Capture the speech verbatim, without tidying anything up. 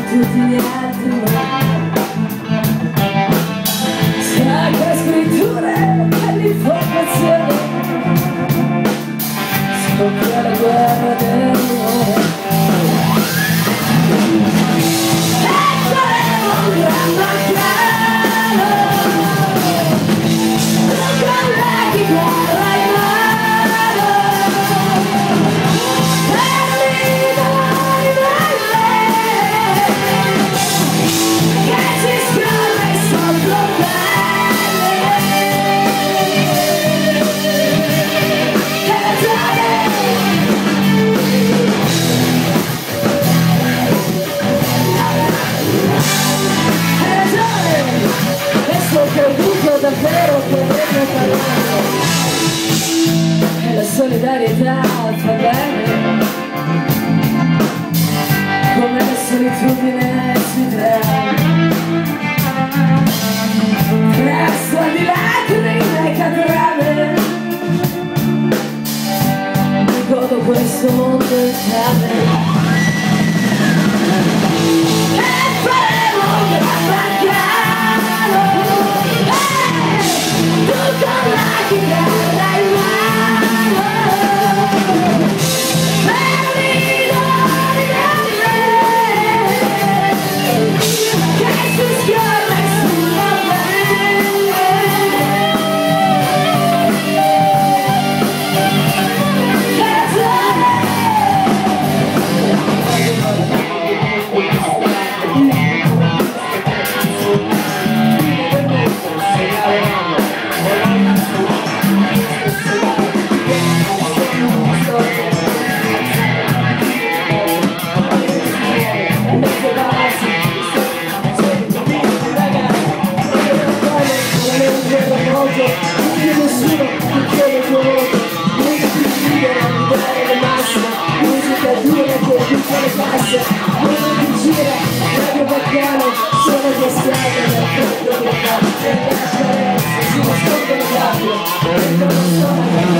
tutti gli altri sacre scritture e l'informazione scoppia la guerra dell'amore e faremo un gran baccano con la chitarra in mano per liberare che si scorre sotto pelle e ragione questo perduto davvero potremmo parlare e la solidarietà fa bene come la solitudine si trae presto di lacrime cadrà mi godo questo mondo intero e faremo un gran baccano tu con la chitarra in mano per ridere che si scorre sulla pelle nessuno ti chiede il tuo voto, musica ti libera di dare le masse, musica dura che picca le casse, musica ti gira, radio baccano, sono che strade nel freddo che fa, e le carezze si nascondono gabbie, e non sono